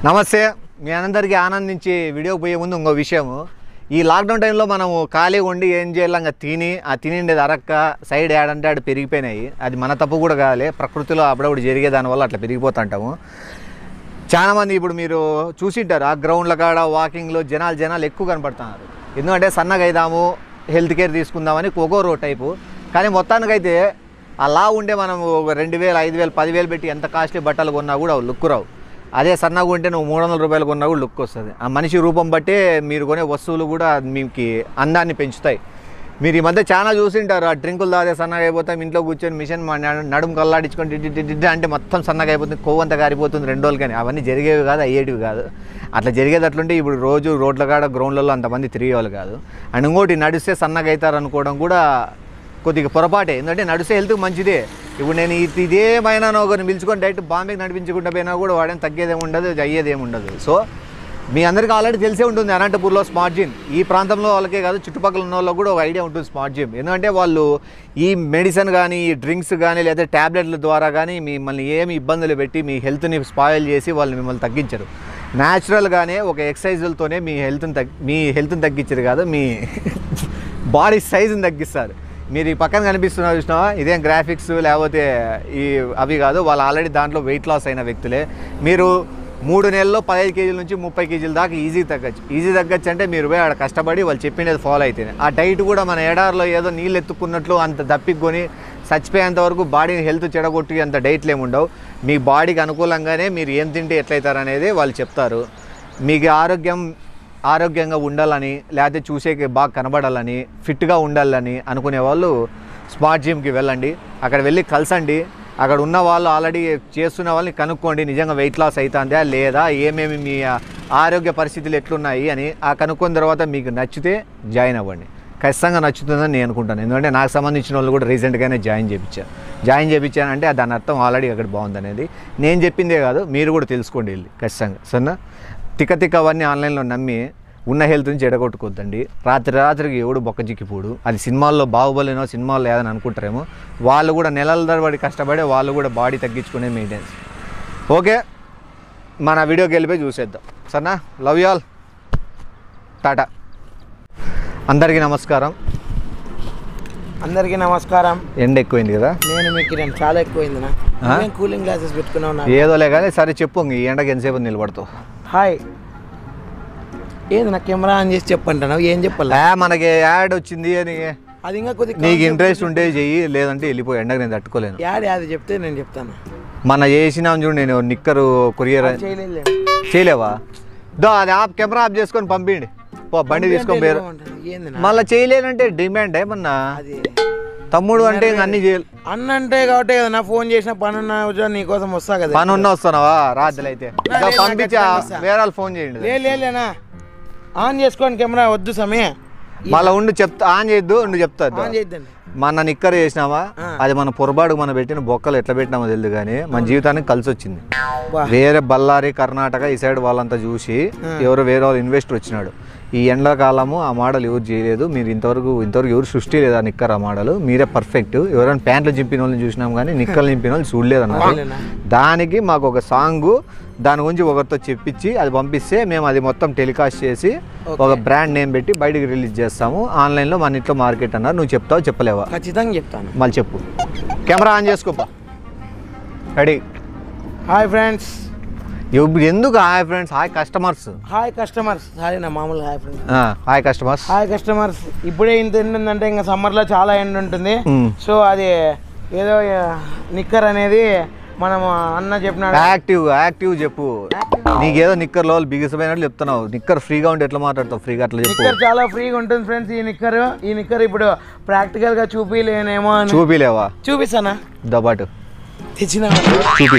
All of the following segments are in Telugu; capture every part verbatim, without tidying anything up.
నమస్తే మీ అందరికీ ఆనందించి వీడియో పోయే ముందు ఇంకో విషయము ఈ లాక్డౌన్ టైంలో మనము ఖాళీగా ఉండి ఏం చేయాలంగా తిని ఆ తినిండేది అరక్క సైడ్ యాడ్ అంటే ఆడు పెరిగిపోయినాయి. అది మన తప్పు కూడా కాలే, ప్రకృతిలో అప్పుడప్పుడు జరిగే దానివల్ల అట్లా పెరిగిపోతుంటాము. చాలామంది ఇప్పుడు మీరు చూసింటారు ఆ గ్రౌండ్ల కాడ వాకింగ్లో జనాలు జనాలు ఎక్కువ కనపడుతున్నారు. ఎందుకంటే సన్నగా అయిదాము, హెల్త్ కేర్ తీసుకుందామని ఒక్కొక్కరు టైపు. కానీ మొత్తానికైతే అలా ఉండే మనం ఒక రెండు వేలు ఐదు వేలు పదివేలు పెట్టి ఎంత కాస్ట్లీ బట్టలు కొన్నా కూడా లుక్ రావు. అదే సన్నగా ఉంటే నువ్వు మూడు వందల రూపాయలు కొన్నా కూడా లుక్ వస్తుంది. ఆ మనిషి రూపం బట్టే మీరు కొనే వస్తువులు కూడా మీకు అందాన్ని పెంచుతాయి. మీరు ఈ మధ్య చాలా చూసింటారు, ఆ డ్రింకులు తాగే సన్నగా అయిపోతాం, ఇంట్లో కూర్చొని మిషన్ నడుము కల్లాడించుకొని డిడ్డి అంటే మొత్తం సన్నగా అయిపోతుంది, కొవ్వంతా కారిపోతుంది రెండు రోజులు. కానీ అవన్నీ జరిగేవి కాదు, అయ్యేటివి కాదు. అట్లా జరిగేది అట్లుంటే ఇప్పుడు రోజు రోడ్ల కాడ గ్రౌండ్లలో అంతమంది తిరిగేవాళ్ళు కాదు. అండ్ ఇంకోటి నడిస్తే సన్నగా అవుతారు అనుకోవడం కూడా కొద్దిగా పొరపాటే. ఎందుకంటే నడిస్తే హెల్త్కి మంచిదే. ఇప్పుడు నేను ఇదేమైనా ఒకరిని పిలుచుకొని డైరెక్ట్ బాంబేకి నడిపించుకుంటూ పోయినా కూడా వాడేం తగ్గేదేమి ఉండదు, అయ్యేదేమి ఉండదు. సో మీ అందరికీ ఆల్రెడీ తెలిసే ఉంటుంది అనంతపూర్లో స్మార్ట్ జిమ్. ఈ ప్రాంతంలో వాళ్ళకే కాదు, చుట్టుపక్కల ఉన్న వాళ్ళకి కూడా ఒక ఐడియా ఉంటుంది స్మార్ట్ జిమ్. ఎందుకంటే వాళ్ళు ఈ మెడిసిన్ కానీ ఈ డ్రింక్స్ కానీ లేదా ట్యాబ్లెట్ల ద్వారా కానీ మిమ్మల్ని ఏమి ఇబ్బందులు పెట్టి మీ హెల్త్ని స్పాయిల్ చేసి వాళ్ళు మిమ్మల్ని తగ్గించరు. న్యాచురల్గానే ఒక ఎక్సర్సైజులతోనే మీ హెల్త్ని తగ్గి మీ హెల్త్ని తగ్గించరు కాదు, మీ బాడీ సైజుని తగ్గిస్తారు. మీరు ఈ పక్కన కనిపిస్తున్నారు చూసినావా, ఇదేం గ్రాఫిక్స్ లేకపోతే ఈ అవి కాదు, వాళ్ళు ఆల్రెడీ దాంట్లో వెయిట్ లాస్ అయిన వ్యక్తులే. మీరు మూడు నెలల్లో పదహైదు కేజీల నుంచి ముప్పై కేజీల దాకా ఈజీ తగ్గచ్చు. ఈజీ తగ్గచ్చు అంటే మీరు పోయి ఆడ కష్టపడి వాళ్ళు చెప్పినది ఫాలో అయితేనే. ఆ డైట్ కూడా మన ఎడారిలో ఏదో నీళ్ళు ఎత్తుకున్నట్లు అంత దప్పికొని చచ్చిపోయేంత వరకు బాడీని హెల్త్ చెడగొట్టి అంత డైట్లు ఏమి ఉండవు. మీ బాడీకి అనుకూలంగానే మీరు ఏం తింటే ఎట్లయితారు అనేది వాళ్ళు చెప్తారు. మీకు ఆరోగ్యం ఆరోగ్యంగా ఉండాలని లేకపోతే చూసేకి బాగా కనబడాలని ఫిట్గా ఉండాలని అనుకునే వాళ్ళు స్మార్ట్ జిమ్కి వెళ్ళండి. అక్కడ వెళ్ళి కలిసండి. అక్కడ ఉన్న వాళ్ళు ఆల్రెడీ చేస్తున్న వాళ్ళని కనుక్కోండి, నిజంగా వెయిట్ లాస్ అవుతుందా లేదా, ఏమేమి మీ ఆరోగ్య పరిస్థితులు ఎట్లున్నాయి అని. ఆ కనుక్కున్న తర్వాత మీకు నచ్చితే జాయిన్ అవ్వండి. ఖచ్చితంగా నచ్చుతుందని నేను అనుకుంటాను. ఎందుకంటే నాకు సంబంధించిన వాళ్ళు కూడా రీసెంట్గానే జాయిన్ చేయించాను. జాయిన్ చేయించానంటే దాని అర్థం ఆల్రెడీ అక్కడ బాగుందనేది. నేను చెప్పిందే కాదు, మీరు కూడా తెలుసుకోండి వెళ్ళి ఖచ్చితంగా. సరేనా? తిక్క తిక్క అవన్నీ ఆన్లైన్లో నమ్మి ఉన్న హెల్త్ని చెడగొట్టుకోద్దండి. రాత్రి రాత్రికి ఎవడు బొక్కజిక్కిపోడు. అది సినిమాల్లో బాహుబలినో సినిమాల్లో ఏదని అనుకుంటారేమో, వాళ్ళు కూడా నెలల తరబడి కష్టపడే వాళ్ళు కూడా బాడీ తగ్గించుకునే మెయింటెన్స్. ఓకే, మన వీడియోకి వెళ్ళిపోయి చూసేద్దాం. సరేనా? Love you all, tata. అందరికీ నమస్కారం. అందరికీ నమస్కారం. ఎండ ఎక్కువైంది కదా? నేను మీకు చాలా ఎక్కువైంది నా కూలింగ్ గ్లాసెస్ పెట్టుకున్నావు. ఏదోలే కానీ సరే చెప్పు, ఈ ఎండకి ఎంతసేపు నిలబడతావు? హాయ్, ఏది నా కెమెరా ఆన్ చేసి చెప్పంటావు, ఏం చెప్పాలి? మనకి యాడ్ వచ్చింది అని అది ఇంకా కొద్దిగా నీకు ఇంట్రెస్ట్ ఉంటే చెయ్యి, లేదంటే వెళ్ళిపోయి. ఎండకు నేను తట్టుకోలేను. యాడ్ యాడ్ చెప్తే నేను చెప్తాను. మన చేసినాం చూడు, నేను నిక్కరు కొరియర్ చేయలేవా? దో అది ఆఫ్ కెమెరా ఆఫ్ చేసుకొని పంపిండి పో, బండి తీసుకొని పోయారు. మళ్ళీ చేయలేనంటే డిమాండ్ ఏమన్నా? తమ్ముడు అంటే అన్ని చేయాలి అన్న అంటే కాబట్టి కదా నా ఫోన్ చేసిన పని ఉన్నా నీకోసం వస్తా కదా. పని ఉన్నా వస్తున్నావా? రాత్రి అయితే పంపించా, వేరే వాళ్ళు ఫోన్ చేయండి. లేనా ఆన్ చేసుకోండి కెమెరా, వద్దు సమయ మళ్ళీ ఉండి చెప్తా. ఆన్ చేయొద్దు, ఉండి చెప్తా. మన నిక్కర్ చేసినామా, అది మన పొరపాటుకు మనం పెట్టిన బొక్కలు ఎట్లా పెట్టినామో తెలియదు కానీ మన జీవితానికి కలిసి వచ్చింది. వేరే బళ్ళారి కర్ణాటక ఈ సైడ్ వాళ్ళంతా చూసి ఎవరో వేరే వాళ్ళు ఇన్వెస్టర్ వచ్చినాడు. ఈ ఎండాకాలము ఆ మోడల్ ఎవరు చేయలేదు, మీరు ఇంతవరకు ఇంతవరకు ఎవరు సృష్టి లేదు ఆ నిక్కర్ ఆ మోడల్, మీరే పర్ఫెక్ట్. ఎవరైనా ప్యాంట్లు చింపిన వాళ్ళని చూసినాం కానీ నిక్కర్లు చింపిన వాళ్ళు చూడలేదు అన్నారు. దానికి మాకు ఒక సాంగ్ దాని గురించి ఒకరితో చెప్పించి అది పంపిస్తే మేము అది మొత్తం టెలికాస్ట్ చేసి ఒక బ్రాండ్ నేమ్ పెట్టి బయటకు రిలీజ్ చేస్తాము. ఆన్లైన్లో మన ఇంట్లో మార్కెట్ అన్నారు. నువ్వు చెప్తావు చెప్పలేవా? ఖచ్చితంగా చెప్తాను. మళ్ళీ చెప్పు. కెమెరా ఆన్ చేసుకోపా. రెడీ? Hi friends. ఎందుకు hi friends? Hi customers. Hi customers. Hi నా మామూలు hi friends. Hi customers. Hi customers. ఇప్పుడే ఇంత ఎండ ఉందంటే ఇంకా సమ్మర్లో చాలా ఎండ ఉంటుంది. సో అది ఏదో నిక్కర్ అనేది మనం అన్న చెప్పినాడు. యాక్టివ్ యాక్టివ్ చెప్పు. నీకేదో నిక్కర్ లో బిగిసిపోయినట్లు చెప్తున్నావు. నిక్కర్ ఫ్రీగా ఉంటే ఎట్లా మాట్లాడతావు? ఫ్రీగా అట్లా చెప్పు. నిక్కర్ చాలా ఫ్రీగా ఉంటుంది ఫ్రెండ్స్. ఈ నిక్కర్ ఈ నిక్కర్ ఇప్పుడు ప్రాక్టికల్ గా చూపిలేనేమో. చూపిలేవా? చూపిస్తానా? దబాటు తెచ్చినా చూపి.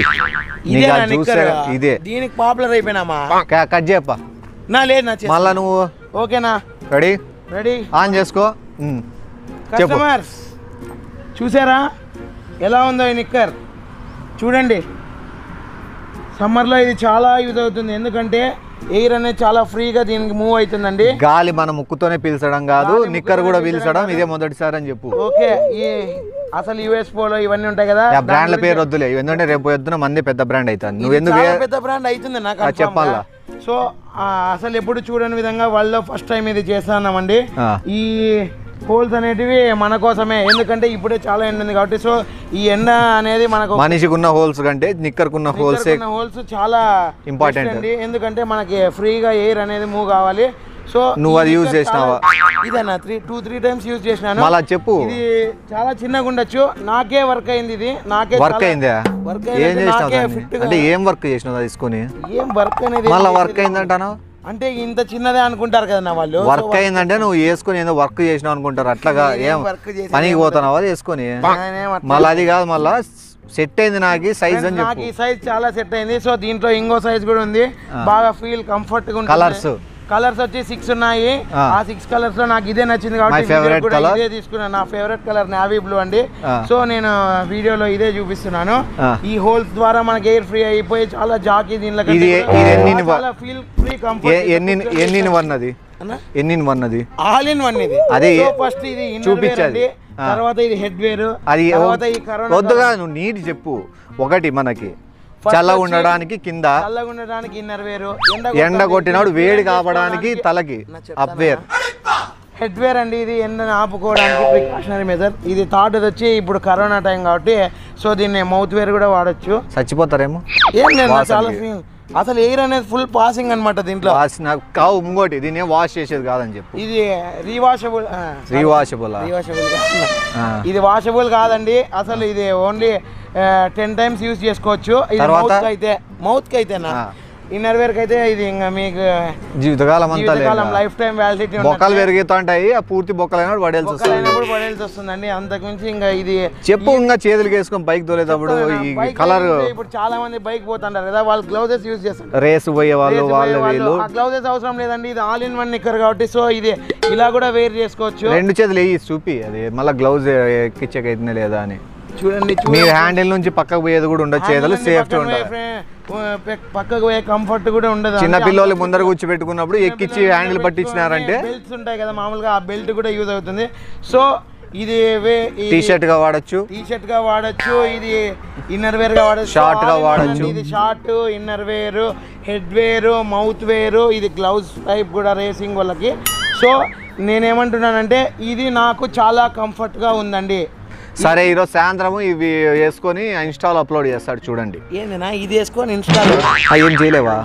ఇదే దీనికి పాపులర్ అయిపోయినామా? కట్ చేయప్పా. నా లేదు నా మళ్ళా నువ్వు. ఓకేనా? రెడీ? రెడీ. ఆన్ చేసుకో. కస్టమర్స్ చూసారా ఎలా ఉందో ఈ నిక్కర్? చూడండి, సమ్మర్లో ఇది చాలా యూజ్ అవుతుంది. ఎందుకంటే ఎయిర్ అనేది చాలా ఫ్రీగా దీనికి మూవ్ అవుతుందండి. గాలి మన ముక్కుతోనే పీల్చడం కాదు, నిక్కర్ కూడా పీల్చడం ఇదే మొదటిసారి అని చెప్పు. ఓకే, ఈ అసలు యూఎస్ పోలో ఇవన్నీ ఉంటాయి కదా, బ్రాండ్ల పేరు వద్దులే, ఎందుకంటే రేపు పొద్దున మంది పెద్ద బ్రాండ్ అవుతుంది. నువ్వు ఎందుకు పెద్ద బ్రాండ్ అవుతుంది నాకు చెప్పాలా? సో అసలు ఎప్పుడు చూడని విధంగా వరల్డ్ ఫస్ట్ టైం ఇది చేస్తున్నామండి. ఈ హోల్స్ అనేటివి మన కోసమే, ఎందుకంటే ఇప్పుడే చాలా ఎండ ఉంది కాబట్టి. సో ఈ ఎండ అనేది మనకు మనిషికి ఉన్న హోల్స్ కంటే నిక్కర్కున్న హోల్స్ హోల్స్ చాలా ఇంపార్టెంట్ అండి, ఎందుకంటే మనకి ఫ్రీగా ఎయిర్ అనేది మూవ్ కావాలి. సో నువ్వు అది యూజ్ చేసినావా? ఇదేనా three two three times use చేసినాను. మళ్ళా చెప్పు. ఇది చాలా చిన్నగా ఉండొచ్చు, నాకే వర్క్ అయింది. ఇది నాకే వర్క్ అయిందా? వర్క్ ఏం చేసినావు అంటే ఏం వర్క్ చేసినావు తీసుకొని? ఏం వర్క్ అనేది మళ్ళీ వర్క్ అయిందంటాను అంటే ఇంత చిన్నదే అనుకుంటారు కదా నా వాళ్ళు. వర్క్ అయిందంటే నువ్వు వేసుకొని ఏదో వర్క్ చేసినావు అనుకుంటారు. అట్లాగా ఏం పనికి పోతున్నావా వేసుకొని? మళ్ళీ అది కాదు, మళ్ళా సెట్ అయింది నాకు సైజ్ అని చెప్పు. నాకు ఈ సైజ్ చాలా సెట్ అయింది. సో దీంట్లో ఇంకో సైజ్ కూడా ఉంది, బాగా ఫీల్ కంఫర్ట్ గా ఉంటుంది. కలర్స్ కలర్స్ వచ్చి సిక్స్ ఉన్నాయి. ఆ సిక్స్ కలర్స్ లో నాకు ఇదే నచ్చింది కాబట్టి ఇదే తీసుకున్నాను. నా ఫేవరెట్ కలర్ నావీ బ్లూ అండి. సో నేను వీడియోలో ఇదే చూపిస్తున్నాను. ఈ హోల్స్ ద్వారా మనకి ఎయిర్ ఫ్రీ అయిపోయి చాలా జాకీ దీనిలో ఫీల్ ఫ్రీ కంఫర్ట్. ఎన్ని వన్నది ఎన్ని వన్నది ఆల్ ఇన్ వన్ ఇది. అది ఫస్ట్ ఇది చూపించండి, తర్వాత ఇది హెడ్ వేర్, అది ఈ వద్దుగా నువ్వు నీట్ చెప్పు. ఒకటి మనకి చల్లగా ఉండడానికి కింద, చల్లగా ఉండడానికి ఇన్నర్ వేర్, ఎండ కొట్టినప్పుడు వేడి కావడానికి తలకి అప్ వేర్, హెడ్ వేర్ అండి. ఇది ఎండను ఆపుకోవడానికి ప్రికాషనరీ మెజర్. ఇది థర్డ్ వచ్చి ఇప్పుడు కరోనా టైం కాబట్టి సో దీన్ని మౌత్ వేర్ కూడా వాడచ్చు. చచ్చిపోతారేమో ఏం లేదు, చాలా అసలు ఎయిర్ అనేది ఫుల్ పాసింగ్ అనమాట దీంట్లో. కావు ఇంకోటి దీన్ని వాష్ చేసేది కాదని చెప్పు. ఇది రీవాషబుల్ రీవాషబుల్ రీవాషబుల్ ఇది వాషబుల్ కాదండి. అసలు ఇది ఓన్లీ టెన్ టైమ్స్ యూజ్ చేసుకోవచ్చు. ఇది మౌత్ అయితే మౌత్ కి అయితేనా, ఇన్నర్ వేర్ కి అయితే ఇది ఇంకా మీకు జీవితకాలం అంతా లైఫ్ టైం వ్యాలిడిటీ. బొక్కలు పెరుగుతుంటాయి, ఆ పూర్తి బొక్కలైనప్పుడు పడేల్సి వస్తుంది పడేల్సి వస్తుందండి. అంతకుమించి ఇంకా ఇది చెప్పు. ఇంకా చేతులకి వేసుకొని బైక్ తోలేటప్పుడు ఈ కలర్ ఇప్పుడు చాలా మంది బైక్ పోతుంటారు కదా, వాళ్ళు గ్లౌజెస్ యూజ్ చేస్తారు. రేసు పోయే వాళ్ళు వాళ్ళు వీళ్ళు గ్లౌజెస్ అవసరం లేదండి, ఇది ఆల్ ఇన్ వన్ నిక్కర్ కాబట్టి. సో ఇది ఇలా కూడా వేర్ చేసుకోవచ్చు. రెండు చేతులు వేయి చూపి, అది మళ్ళీ గ్లౌజ్ ఎక్కించకైతే లేదా అని చూడండి. మీరు హ్యాండిల్ నుంచి పక్కకు పోయేది కూడా ఉండదు, చేతులు సేఫ్టీ ఉండదు, పక్కకు పోయే కంఫర్ట్ కూడా ఉండదు. చిన్న పిల్లలు ముందర కూర్చోబెట్టుకున్నప్పుడు ఎక్కించి హ్యాండిల్ పట్టించినారంటే బెల్ట్స్ ఉంటాయి కదా మామూలుగా, ఆ బెల్ట్ కూడా యూజ్ అవుతుంది. సో ఇది టీ షర్ట్ గా వాడచ్చు, టీ షర్ట్ గా వాడచ్చు, ఇది ఇన్నర్ వేర్ గా వాడచ్చు, షార్ట్ గా వాడచ్చు. ఇది short, inner wear, head wear, mouth wear, ఇది గ్లౌజ్ టైప్ కూడా రేసింగ్ వాళ్ళకి. సో నేనేమంటున్నానంటే ఇది నాకు చాలా కంఫర్ట్ గా ఉందండి. సరే ఈరోజు సాయంత్రం ఇవి వేసుకొని ఇన్స్టాల్ అప్లోడ్ చేస్తాడు చూడండి. ఏందన్నా ఇది వేసుకొని ఇన్స్టాల్ ఏం చేయలేవా?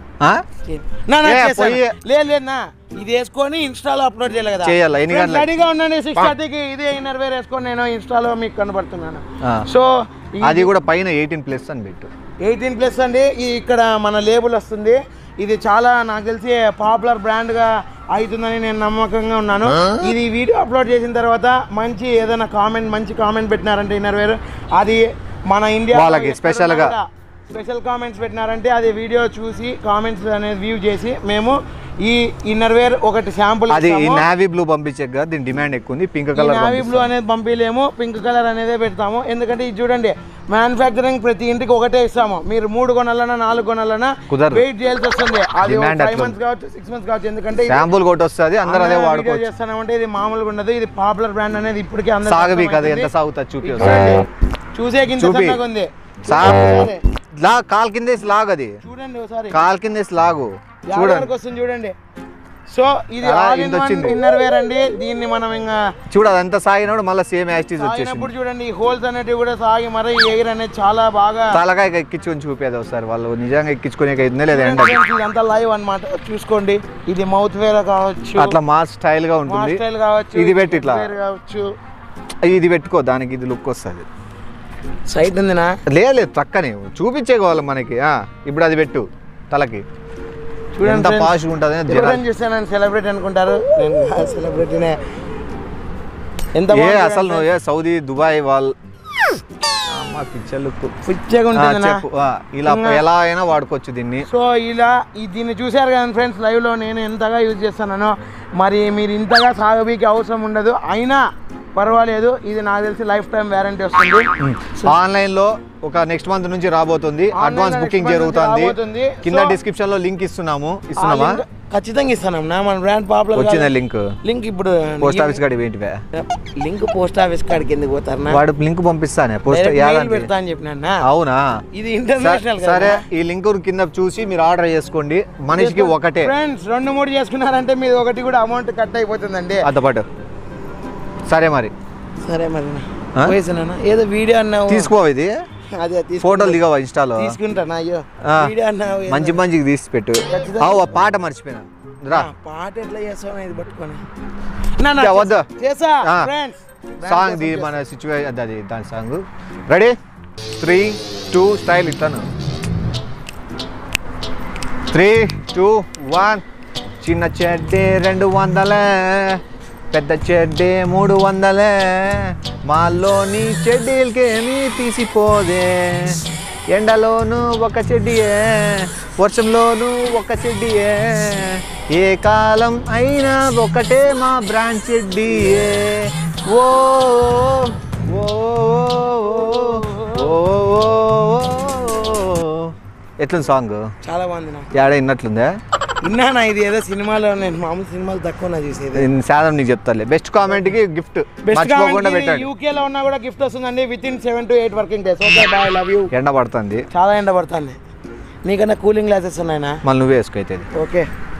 లేదన్నా ఇది వేసుకొని ఇన్స్టాలో అప్లోడ్ చేయాలి కదా, చేయాలి. ఎన్ని గంటలకు రెడీగా ఉండండి. సిక్స్ థర్టీకి ఇదే ఇన్నర్ వేర్ వేసుకొని నేను ఇన్స్టాలో మీకు కనబడుతున్నాను. సో అది కూడా పైన ఎయిటీన్ ప్లస్ అని పెట్టు. ఎయిటీన్ ప్లస్ అండి. ఇక్కడ మన లేబుల్ వస్తుంది. ఇది చాలా నాకు తెలిసి పాపులర్ బ్రాండ్గా అవుతుందని నేను నమ్మకంగా ఉన్నాను. ఇది వీడియో అప్లోడ్ చేసిన తర్వాత మంచి ఏదైనా కామెంట్ మంచి కామెంట్ పెట్టినారంటే ఇన్నర్ వేర్, అది మన ఇండియా వాళ్ళకి స్పెషల్గా స్పెషల్ కామెంట్స్ పెట్టినారంటే అది వీడియో చూసి కామెంట్స్ అనేది వ్యూ చేసి మేము ఈ ఇన్నర్ వేర్ ఒకటి శాంపుల్, అది నావీ బ్లూ పంపించే కదా, దీని డిమాండ్ ఎక్కువ ఉంది. పింక్ కలర్ నావీ బ్లూ అనేది పంపించలేము, పింక్ కలర్ అనేది పెడతాము. ఎందుకంటే ఇది చూడండి, మ్యానుఫ్యాక్చరింగ్ ప్రతి ఇంటికి ఒకటే ఇస్తాము. మీరు మూడు కొనాలన్నా నాలుగు కొనాలన్నా వెయిట్ చేయాల్సి వస్తుంది. అది ఫైవ్ మంత్స్ కావచ్చు, సిక్స్ మంత్స్ కావచ్చు. ఎందుకంటే శాంపుల్ కొట్టి వస్తుంది, అందరూ అదే వాడుకోవచ్చు. చేస్తామంటే ఇది మామూలుగా ఉండదు. ఇది పాపులర్ బ్రాండ్ అనేది ఇప్పటికే అందరూ సాగవి కదా, ఎంత సాగుతా చూపి చూసే కింద సన్నగా ఉంది. లా కాల్ కింద లాగది చూడండి ఒకసారి, కాల్ కింద లాగు చూడండి వస్తుంది చూడండి. సో ఇది ఇన్నర్ వేర్ అండి. దీన్ని మనం ఇంకా చూడ అంత సాగినప్పుడు మళ్ళీ సేమ్ యాక్టివ్ వచ్చేసినప్పుడు చూడండి ఈ హోల్స్ అనేటివి కూడా సాగి మరి ఎయిర్ అనేది చాలా బాగా తలకాయ ఎక్కించుకొని చూపేది ఒకసారి వాళ్ళు నిజంగా ఎక్కించుకునే అయితే లేదా ఇదంతా లైవ్ అన్నమాట. చూసుకోండి, ఇది మౌత్ వేర్ కావచ్చు, అట్లా మా స్టైల్ గా ఉంటుంది. స్టైల్ కావచ్చు, ఇది పెట్టి ఇట్లా కావచ్చు, ఇది పెట్టుకో, దానికి ఇది లుక్ వస్తుంది. సైట్ ఉందినా? లేదు చక్కని చూపించే కావాలి మనకి. ఇప్పుడు అది పెట్టు తలకి, ఎంత పాష్ ఉంటుంది. సెలబ్రిటీ అనుకుంటారు, నేను సెలబ్రిటీనే. ఎంత అసలు నువ్వు ఏ సౌదీ దుబాయ్ వాళ్ళు పిక్చర్ లుక్ పిచ్చగా ఉంటుంది. ఇలా ఎలా అయినా వాడుకోవచ్చు దీన్ని. సో ఇలా దీన్ని చూసారు కదా ఫ్రెండ్స్ లైవ్ లో, నేను ఎంతగా యూజ్ చేస్తున్నానో. మరి మీరు ఇంతగా సాగబీకి అవసరం ఉండదు, అయినా పర్వాలేదు. ఇది నాకు తెలిసి లైఫ్ టైం వ్యారంటీ వస్తుంది. ఆన్లైన్ లో ఒక నెక్స్ట్ మంత్ నుంచి రాబోతుంది. అడ్వాన్స్ బుకింగ్ జరుగుతుంది. కింద డిస్క్రిప్షన్ లో లింక్ ఇస్తున్నాము. ఇస్తున్నామా? ఖచ్చితంగా ఇస్తాను. మన బ్రాండ్ పాపులర్ వచ్చిన లింక్ లింక్ ఇప్పుడు పోస్ట్ ఆఫీస్ కాడికి ఏంటివే లింక్ పోస్ట్ ఆఫీస్ కాడికి ఎందుకు పోతారు? వాడు లింక్ పంపిస్తానే పోస్ట్ పెడతా అని చెప్పినా. అవునా? ఇది ఇంటర్నేషనల్. సరే, ఈ లింక్ కింద చూసి మీరు ఆర్డర్ చేసుకోండి. మనిషికి ఒకటే. ఫ్రెండ్స్ రెండు మూడు చేసుకున్నారంటే మీరు ఒకటి కూడా అమౌంట్ కట్ అయిపోతుందండి. అదపాటు. సరే మరి సరే మరి ఏదో వీడియో అన్నా తీసుకో. ఇది అదే ఫోటోలు దిగవా ఇన్స్టాలో? తీసుకుంటాను. అయ్యో మంచి మంచికి తీసి పెట్టు. అవు పాట మర్చిపోయినా. రా పాట ఎట్లా చేస్తావు ఇది పట్టుకొని వద్దు. చేసా సాంగ్ ది మన సిచ్యువేషన్ అది దాని song. Ready three two style ఇస్తాను. Three two one. చిన్న చెడ్డే రెండు వందలే, పెద్ద చెడ్డే మూడు వందలే, మాల్లోని చెడ్డీలకేమీ తీసిపోదే, ఎండలోనూ ఒక చెడ్డియే, వర్షంలోనూ ఒక చెడ్డియే, ఏ కాలం అయినా ఒకటే మా బ్రాండ్ చెడ్డియే. ఓ ఓ ఎట్లుంది సాంగ్? చాలా బాగుంది. ఏడ విన్నట్లుందా? విన్నానా? ఇది ఏదో సినిమాలో నేను మామూలు సినిమాలు తక్కువ నా చూసేది. శాతం నీకు చెప్తాలే. బెస్ట్ కామెంట్ కి గిఫ్ట్ మర్చిపోకుండా పెట్టండి. యూకే లో ఉన్నా కూడా గిఫ్ట్ వస్తుందండి within seven to eight working days. Okay bye, love you. ఎండ పడుతుంది, చాలా ఎండ పడుతుంది. నీకన్నా కూలింగ్ గ్లాసెస్ ఉన్నాయనా? మళ్ళీ నువ్వే వేసుకో అయితే. ఓకే.